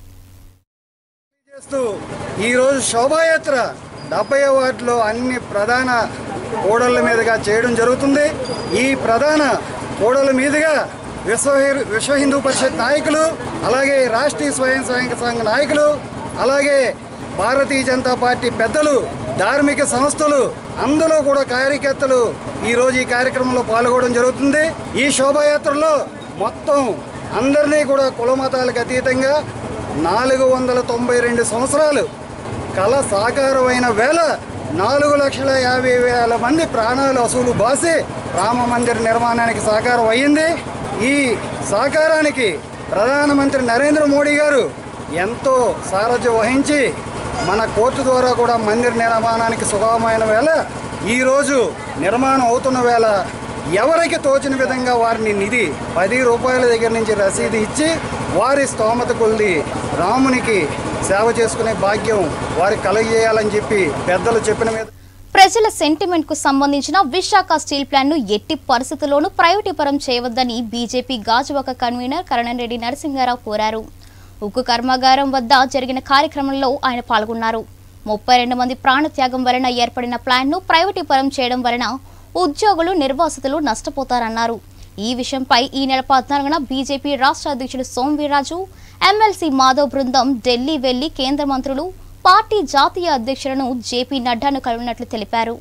ఈరోజు శోభాయాత్ర డెబ్బై వార్డులో అన్ని ప్రధాన కూడళ్ల మీదుగా చేయడం జరుగుతుంది. ఈ ప్రధాన కూడళ్ల మీదుగా విశ్వ విశ్వ హిందూ పరిషత్ నాయకులు, అలాగే రాష్ట్రీయ స్వయం సహాయక సంఘ నాయకులు, అలాగే భారతీయ జనతా పార్టీ పెద్దలు, ధార్మిక సంస్థలు అందరూ కూడా కార్యకర్తలు ఈరోజు ఈ కార్యక్రమంలో పాల్గొనడం జరుగుతుంది. ఈ శోభాయాత్రలో మొత్తం అందరినీ కూడా కుల మతాలకు అతీతంగా నాలుగు వందల తొంభై రెండు సంవత్సరాలు కళ సాకారమైన వేళ నాలుగు లక్షల యాభై వేల మంది ప్రాణాలు అసూలు బాసి రామ మందిర నిర్మాణానికి సాకారం అయ్యింది. ఈ సాకారానికి ప్రధానమంత్రి నరేంద్ర మోడీ గారు ఎంతో సారథ్యం వహించి మన కోర్టు ద్వారా కూడా మందిర నిర్మాణానికి సుగమమైన వేళ ఈరోజు నిర్మాణం అవుతున్న వేళ ఎవరికి తోచిన విధంగా వారిని నిధి పది రూపాయల దగ్గర నుంచి రసీదు ఇచ్చి వారి స్తోమత కొద్ది రామునికి సేవ చేసుకునే భాగ్యం వారికి కలగజేయాలని చెప్పి పెద్దలు చెప్పిన మీద ప్రజల సెంటిమెంట్ కు సంబంధించిన విశాఖ స్టీల్ ప్లాంట్ ను ఎట్టి పరిస్థితుల్లోనూ ప్రైవేటీకరణ చేయవద్దని బీజేపీ గాజువాక కన్వీనర్ కరణరెడ్డి నరసింహారావు కోరారు. ఉక్కు కర్మాగారం వద్ద జరిగిన కార్యక్రమంలో ఆయన పాల్గొన్నారు. ముప్పై రెండు మంది ప్రాణత్యాగం వలన ఏర్పడిన ప్లాంట్ ను ప్రైవేటీకరణ చేయడం వలన ఉద్యోగులు, నిర్వాసితులు నష్టపోతారన్నారు. ఈ విషయంపై ఈ నెల పద్నాలుగున బీజేపీ రాష్ట్ర అధ్యక్షుడు సోమవీర్రాజు, ఎమ్మెల్సీ మాధవ్ బృందం ఢిల్లీ వెళ్లి కేంద్ర మంత్రులు, పార్టీ జాతీయ అధ్యక్షులను జేపీ నడ్డాను కలిగినట్లు తెలిపారు.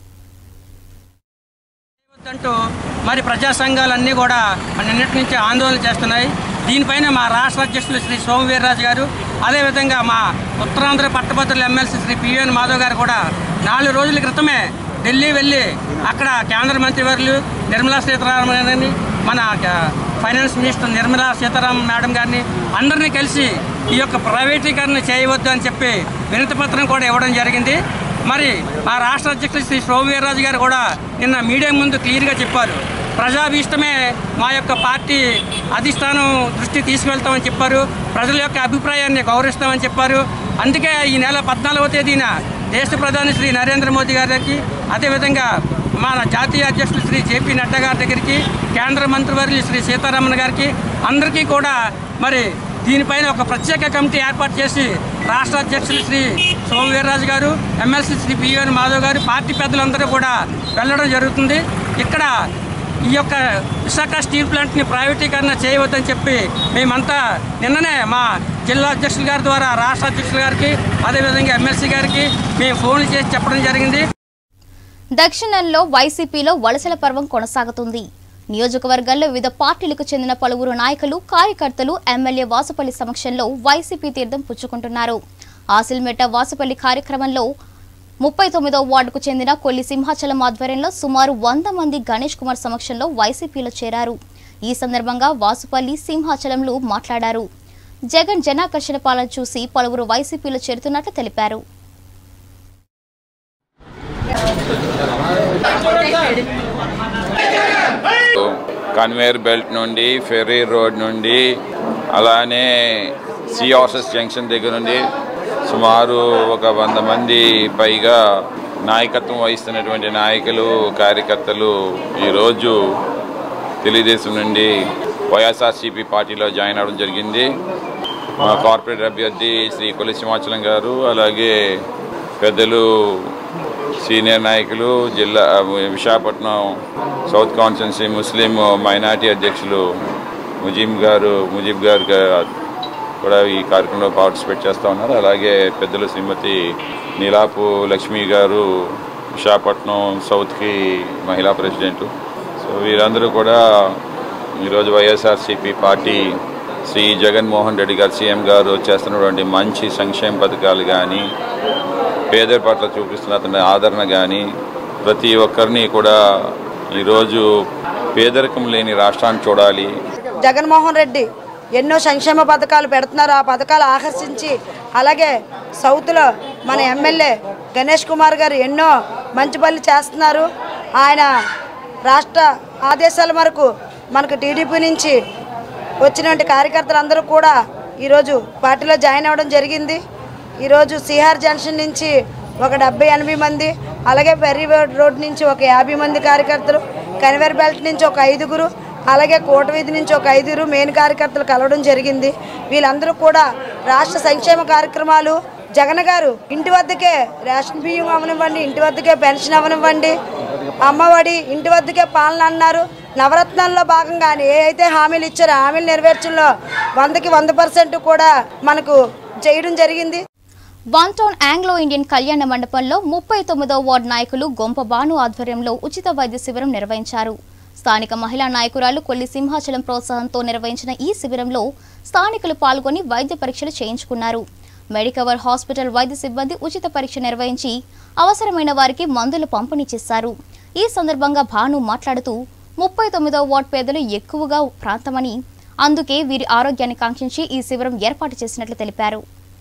మరి ప్రజా సంఘాలన్నీ కూడా నిన్నటి నుంచి ఆందోళన చేస్తున్నాయి. దీనిపైన మా రాష్ట్ర అధ్యక్షులు శ్రీ సోమవీర్రాజు గారు, అదేవిధంగా మా ఉత్తరాంధ్ర పట్టభద్రుల ఎమ్మెల్సీ శ్రీ పిఎన్ మాధవ్ గారు కూడా నాలుగు రోజుల క్రితమే ఢిల్లీ వెళ్ళి అక్కడ కేంద్ర మంత్రివర్యులు నిర్మలా సీతారామన్ గారిని, మన finance minister Nirmala Sitharaman madam గారిని అందరినీ కలిసి ఈ యొక్క ప్రైవేటీకరణ చేయవద్దు అని చెప్పి వినతి పత్రం కూడా ఇవ్వడం జరిగింది. మరి మా రాష్ట్ర అధ్యక్షులు శ్రీ సోమవీర్రాజు గారు కూడా నిన్న మీడియా ముందు క్లియర్గా చెప్పారు. ప్రజాభీష్టమే మా యొక్క పార్టీ అధిష్టానం దృష్టి తీసుకెళ్తామని చెప్పారు. ప్రజల యొక్క అభిప్రాయాన్ని గౌరవిస్తామని చెప్పారు. అందుకే ఈ నెల పద్నాలుగవ తేదీన దేశ ప్రధాని శ్రీ నరేంద్ర మోదీ గారికి, అదేవిధంగా మన జాతీయ అధ్యక్షులు శ్రీ జేపీ నడ్డా గారి దగ్గరికి, కేంద్ర మంత్రివర్యులు శ్రీ సీతారామన్ గారికి అందరికీ కూడా మరి దీనిపైన ఒక ప్రత్యేక కమిటీ ఏర్పాటు చేసి రాష్ట్ర అధ్యక్షులు శ్రీ సోమవీర్రాజు గారు, ఎమ్మెల్సీ శ్రీ పిఎన్ మాధవ్ గారు, పార్టీ పెద్దలందరూ కూడా వెళ్ళడం జరుగుతుంది. ఇక్కడ ఈ యొక్క విశాఖ స్టీల్ ప్లాంట్ని ప్రైవేటీకరణ చేయవద్దని చెప్పి మేమంతా నిన్ననే మా జిల్లా అధ్యక్షుల గారి ద్వారా రాష్ట్ర అధ్యక్షుల గారికి, అదేవిధంగా ఎమ్మెల్సీ గారికి మేము ఫోన్లు చేసి చెప్పడం జరిగింది. దక్షిణంలో వైసీపీలో వలసల పర్వం కొనసాగుతుంది. నియోజకవర్గాల్లో వివిధ పార్టీలకు చెందిన పలువురు నాయకులు, కార్యకర్తలు ఎమ్మెల్యే వాసుపల్లి సమక్షంలో వైసీపీ తీర్థం పుచ్చుకుంటున్నారు. ఆసిల్మెట్ట వాసుపల్లి కార్యక్రమంలో ముప్పై తొమ్మిదో వార్డుకు చెందిన కొల్లి సింహాచలం ఆధ్వర్యంలో సుమారు వంద మంది గణేష్ కుమార్ సమక్షంలో వైసీపీలో చేరారు. ఈ సందర్భంగా వాసుపల్లి, సింహాచలంలో మాట్లాడారు. జగన్ జనాకర్షణ పాలన చూసి పలువురు వైసీపీలో చేరుతున్నట్లు తెలిపారు. కన్వేయర్ బెల్ట్ నుండి ఫెర్రీ రోడ్ నుండి అలానే సీ హార్సెస్ జంక్షన్ దగ్గర నుండి సుమారు ఒక వంద మంది పైగా నాయకత్వం వహిస్తున్నటువంటి నాయకులు కార్యకర్తలు ఈరోజు తెలుగుదేశం నుండి వైఎస్ఆర్సీపీ పార్టీలో జాయిన్ అవ్వడం జరిగింది. మా కార్పొరేటర్ అభ్యర్థి శ్రీ కొల్లి సింహాచలం గారు అలాగే పెద్దలు సీనియర్ నాయకులు జిల్లా Visakhapatnam south constituency Muslim minority అధ్యక్షులు ముజీబ్ గారు ముజీబ్ గారు కూడా ఈ కార్యక్రమంలో పార్టిసిపేట్ చేస్తూ ఉన్నారు. అలాగే పెద్దలు శ్రీమతి నీలాపు లక్ష్మి గారు విశాఖపట్నం సౌత్కి మహిళా ప్రెసిడెంట్. సో వీరందరూ కూడా ఈరోజు వైఎస్ఆర్సీపీ పార్టీ శ్రీ జగన్మోహన్ రెడ్డి గారు సీఎం గారు చేస్తున్నటువంటి మంచి సంక్షేమ పథకాలు కానీ పేదల పట్ల చూపిస్తున్న అతని ఆదరణ కానీ ప్రతి ఒక్కరిని కూడా ఈరోజు పేదరికం లేని రాష్ట్రాన్ని చూడాలి. జగన్మోహన్ రెడ్డి ఎన్నో సంక్షేమ పథకాలు పెడుతున్నారు. ఆ పథకాలు ఆకర్షించి అలాగే సౌత్లో మన ఎమ్మెల్యే గణేష్ కుమార్ గారు ఎన్నో మంచి పనులు చేస్తున్నారు. ఆయన రాష్ట్ర ఆదేశాల మేరకు మనకు టీడీపీ నుంచి వచ్చినటువంటి కార్యకర్తలందరూ కూడా ఈరోజు పార్టీలో జాయిన్ అవ్వడం జరిగింది. ఈరోజు సిఆర్ జంక్షన్ నుంచి ఒక డెబ్బై ఎనభై మంది అలాగే ఫెర్రీ రోడ్ నుంచి ఒక యాభై మంది కార్యకర్తలు, కన్వేర్ బెల్ట్ నుంచి ఒక ఐదుగురు అలాగే కోటవీధి నుంచి ఒక ఐదుగురు మెయిన్ కార్యకర్తలు కలవడం జరిగింది. వీళ్ళందరూ కూడా రాష్ట్ర సంక్షేమ కార్యక్రమాలు జగన్ గారు ఇంటి వద్దకే రేషన్ బియ్యం అవనివ్వండి, ఇంటి వద్దకే పెన్షన్ అవనివ్వండి, అమ్మఒడి ఇంటి వద్దకే పాలన అన్నారు. నవరత్నాల్లో భాగంగానే ఏ అయితే హామీలు ఇచ్చారో హామీలు నెరవేర్చడంలో వందకి వంద పర్సెంట్ కూడా మనకు చేయడం జరిగింది. వన్ టౌన్ ఆంగ్లో ఇండియన్ కళ్యాణ మండపంలో ముప్పై తొమ్మిదో వార్డు నాయకులు గొంప భాను ఆధ్వర్యంలో ఉచిత వైద్య శిబిరం నిర్వహించారు. స్థానిక మహిళా నాయకురాలు కొల్లి సింహాచలం ప్రోత్సాహంతో నిర్వహించిన ఈ శిబిరంలో స్థానికులు పాల్గొని వైద్య పరీక్షలు చేయించుకున్నారు. మెడికవర్ హాస్పిటల్ వైద్య సిబ్బంది ఉచిత పరీక్ష నిర్వహించి అవసరమైన వారికి మందులు పంపిణీ చేశారు. ఈ సందర్భంగా భాను మాట్లాడుతూ ముప్పై తొమ్మిదో వార్డు పేదలు ఎక్కువగా ప్రాంతమని అందుకే వీరి ఆరోగ్యాన్ని కాంక్షించి ఈ శిబిరం ఏర్పాటు చేసినట్లు తెలిపారు.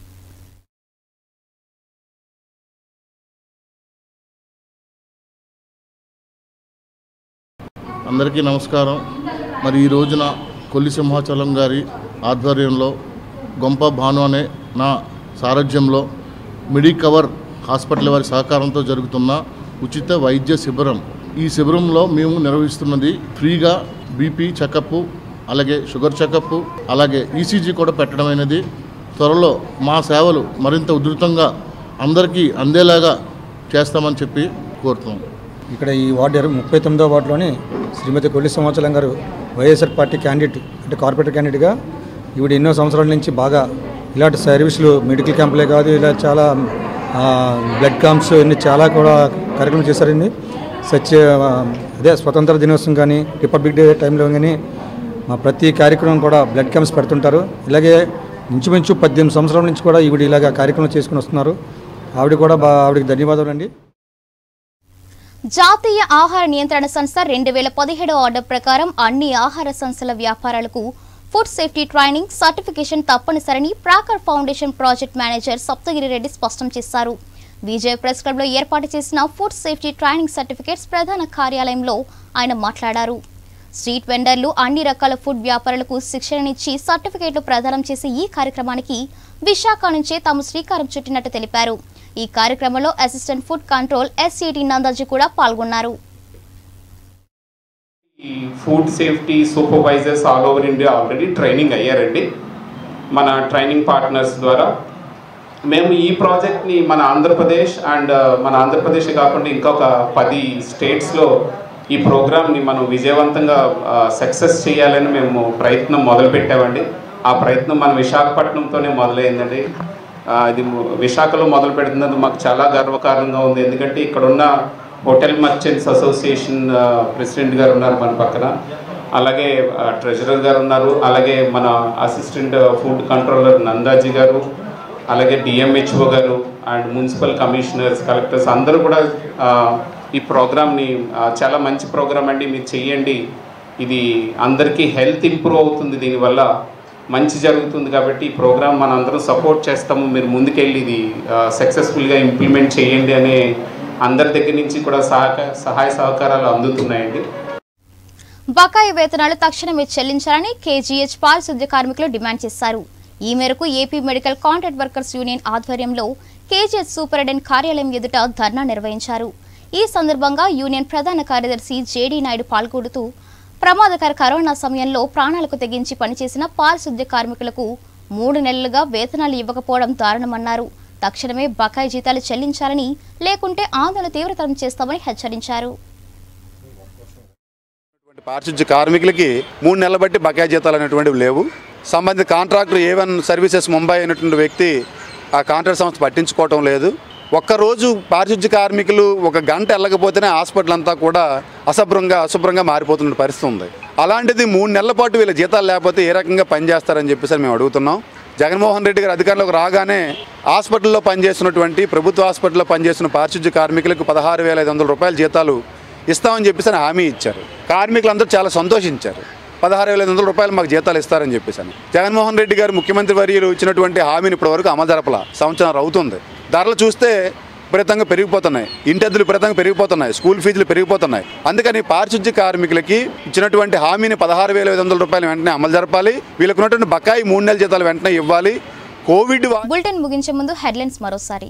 అందరికీ నమస్కారం. మరి ఈ రోజున కొల్లి సింహాచలం గారి ఆధ్వర్యంలో గొంప భాను అనే నా సారథ్యంలో మెడికవర్ హాస్పిటల్ వారి సహకారంతో జరుగుతున్న ఉచిత వైద్య శిబిరం. ఈ శిబిరంలో మేము నిర్వహిస్తున్నది ఫ్రీగా బీపీ చెకప్ అలాగే షుగర్ చెకప్ అలాగే ఈసీజీ కూడా పెట్టడం అయినది. త్వరలో మా సేవలు మరింత ఉధృతంగా అందరికీ అందేలాగా చేస్తామని చెప్పి కోరుతున్నాం. ఇక్కడ ఈ వార్డు ముప్పై తొమ్మిదో వార్డులోని శ్రీమతి కొల్లి సింహాచలం గారు వైఎస్ఆర్ పార్టీ క్యాండిడేట్ అంటే కార్పొరేటర్ క్యాండిడేట్గా ఈవిడ ఎన్నో సంవత్సరాల నుంచి బాగా ఇలాంటి సర్వీసులు మెడికల్ క్యాంపులే కాదు ఇలా చాలా బ్లడ్ క్యాంప్స్ ఇన్ని చాలా కూడా కార్యక్రమం చేశారండి. సచ్ అదే స్వతంత్ర దినోత్సవం కానీ రిపబ్లిక్ డే టైంలో కానీ మా ప్రతి కార్యక్రమం కూడా బ్లడ్ క్యాంప్స్ పెడుతుంటారు. ఇలాగే ఇంచుమించు పద్దెనిమిది సంవత్సరాల నుంచి కూడా ఈవిడ ఇలాగ కార్యక్రమం చేసుకుని వస్తున్నారు. ఆవిడ కూడా బా ఆవిడకి ధన్యవాదాలు అండి. జాతీయ ఆహార నియంత్రణ సంస్థ రెండు వేల పదిహేడవ ఆర్డర్ ప్రకారం అన్ని ఆహార సంస్థల వ్యాపారాలకు ఫుడ్ సేఫ్టీ ట్రైనింగ్ సర్టిఫికేషన్ తప్పనిసరని Prakar foundation project manager Saptagiri Reddy స్పష్టం చేశారు. విజయ్ ప్రెస్ క్లబ్లో ఏర్పాటు చేసిన ఫుడ్ సేఫ్టీ ట్రైనింగ్ సర్టిఫికేట్స్ ప్రధాన కార్యాలయంలో ఆయన మాట్లాడారు. స్ట్రీట్ వెండర్లు అన్ని రకాల ఫుడ్ వ్యాపారులకు శిక్షణనిచ్చి సర్టిఫికేట్లు ప్రదానం చేసే ఈ కార్యక్రమానికి విశాఖ నుంచే తాము శ్రీకారం చుట్టినట్టు తెలిపారు. ఈ కార్యక్రమంలో అసిస్టెంట్ ఫుడ్ కంట్రోల్ ఎస్సిటి నందాజీ కూడా పాల్గొన్నారు. ఈ food safety supervisors all over India already training అయ్యారండి మన ట్రైనింగ్ పార్ట్నర్స్ ద్వారా. మేము ఈ ప్రాజెక్ట్ని మన ఆంధ్రప్రదేశ్ అండ్ మన ఆంధ్రప్రదేశ్ కాకుండా ఇంకొక పది స్టేట్స్లో ఈ ప్రోగ్రామ్ని మనం విజయవంతంగా సక్సెస్ చేయాలని మేము ప్రయత్నం మొదలుపెట్టామండి. ఆ ప్రయత్నం మన విశాఖపట్నంతోనే మొదలైందండి. ఇది విశాఖలో మొదలు పెడుతున్నది మాకు చాలా గర్వకారణంగా ఉంది. ఎందుకంటే ఇక్కడున్న హోటల్ మర్చెంట్స్ అసోసియేషన్ ప్రెసిడెంట్ గారు ఉన్నారు మన పక్కన, అలాగే ట్రెజరర్ గారు ఉన్నారు, అలాగే మన అసిస్టెంట్ ఫుడ్ కంట్రోలర్ నందాజీ గారు, అలాగే డిఎంహెచ్ఓ గారు అండ్ మున్సిపల్ కమిషనర్స్ కలెక్టర్స్ అందరూ కూడా ఈ ప్రోగ్రామ్ని చాలా మంచి ప్రోగ్రామ్ అండి, మీరు చెయ్యండి, ఇది అందరికీ హెల్త్ ఇంప్రూవ్ అవుతుంది దీనివల్ల మంచి జరుగుతుంది కాబట్టి ఈ ప్రోగ్రామ్ మనందరం సపోర్ట్ చేస్తాము, మీరు ముందుకెళ్ళి ఇది సక్సెస్ఫుల్గా ఇంప్లిమెంట్ చేయండి అనే అందరి దగ్గర నుంచి కూడా సహకార సహాయ సహకారాలు అందుతున్నాయండి. బకాయి వేతనాలు తక్షణమే చెల్లించాలని కేజీహెచ్ పారిశుద్ధ్య కార్మికులు డిమాండ్ చేశారు. ఈ మేరకు AP medical contract workers union ఆధ్వర్యంలో కేజీహెచ్ సూపరింటెండెంట్ కార్యాలయం ఎదుట ధర్నా నిర్వహించారు. ఈ సందర్భంగా యూనియన్ ప్రధాన కార్యదర్శి జేడీ నాయుడు పాల్గొడుతూ ప్రమాదకర కరోనా సమయంలో ప్రాణాలకు తెగించి పనిచేసిన పారిశుద్ధ్య కార్మికులకు మూడు నెలలుగా వేతనాలు ఇవ్వకపోవడం దారుణమన్నారు. తక్షణమే బకాయి జీతాలు చెల్లించాలని, లేకుంటే ఆందోళన తీవ్రతరం చేస్తామని హెచ్చరించారు. పారిశుద్ధ్య కార్మికులకి మూడు నెలల బట్టి బకాయి జీతాలు అనేటువంటివి లేవు. సంబంధిత contractor A one services Mumbai అనేటువంటి వ్యక్తి ఆ కాంట్రాక్ట్ సంస్థ పట్టించుకోవటం లేదు. ఒక్కరోజు పారిశుద్ధ్య కార్మికులు ఒక గంట వెళ్ళకపోతేనే హాస్పిటల్ అంతా కూడా అశుభ్రంగా అశుభ్రంగా మారిపోతున్న పరిస్థితి ఉంది. అలాంటిది మూడు నెలల పాటు వీళ్ళ జీతాలు లేకపోతే ఏ రకంగా పనిచేస్తారని చెప్పేసి మేము అడుగుతున్నాం. జగన్మోహన్ రెడ్డి గారు అధికారంలోకి రాగానే హాస్పిటల్లో పనిచేస్తున్నటువంటి ప్రభుత్వ హాస్పిటల్లో పనిచేస్తున్న పారిశుద్ధ్య కార్మికులకు పదహారు వేల ఐదు వందల రూపాయల జీతాలు ఇస్తామని చెప్పేసి హామీ ఇచ్చారు. కార్మికులందరూ చాలా సంతోషించారు. పదహారు వేల ఐదు వందల రూపాయలు మాకు జీతాలు ఇస్తారని చెప్పేసి జగన్మోహన్ రెడ్డి గారు ముఖ్యమంత్రి వర్యులు ఇచ్చినటువంటి హామీని ఇప్పటివరకు అమలు జరపల. సంవత్సరం అవుతుంది. ధరలు చూస్తే విపరీతంగా పెరిగిపోతున్నాయి, ఇంటద్దులు విపరీతంగా పెరిగిపోతున్నాయి, స్కూల్ ఫీజులు పెరిగిపోతున్నాయి. అందుకని పారిశుద్ధ్య కార్మికులకి ఇచ్చినటువంటి హామీని పదహారు వేల ఐదు వందల రూపాయలు వెంటనే అమలు జరపాలి. వీళ్ళకు ఉన్నటువంటి బకాయి మూడు నెలల జీతాలు వెంటనే ఇవ్వాలి. కోవిడ్ బులెటిన్ ముగించే ముందు హెడ్లైన్స్ మరోసారి.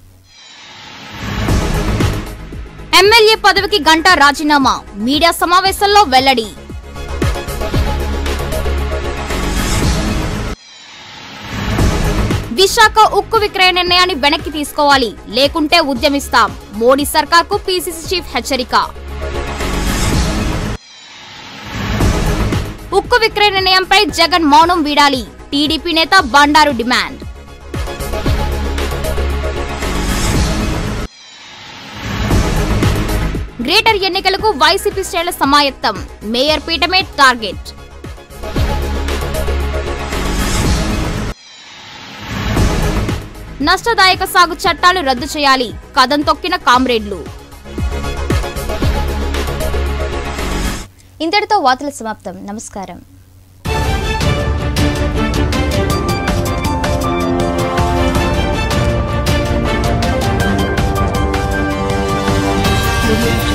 ఎమ్మెల్యే పదవికి గంటా రాజీనామా, మీడియా సమావేశంలో వెల్లడి. విశాఖ ఉక్కు విక్రయ నిర్ణయాన్ని వెనక్కి తీసుకోవాలి, లేకుంటే ఉద్యమిస్తాం. మోడీ సర్కార్కు పీసీసీ చీఫ్ హెచ్చరిక. ఉక్కు విక్రయ నిర్ణయంపై జగన్ మౌనం వీడాలి, టీడీపీ నేత బండారు డిమాండ్. గ్రేటర్ ఎన్నికలకు వైసీపీ శ్రేణుల సమాయత్తం, మేయర్ పీఠమే టార్గెట్. నష్టదాయక సాగు చట్టాలు రద్దు చేయాలి, కదం తొక్కిన కామ్రేడ్లు. ఇంతటితో వార్తల సమాప్తం. నమస్కారం. Thank you.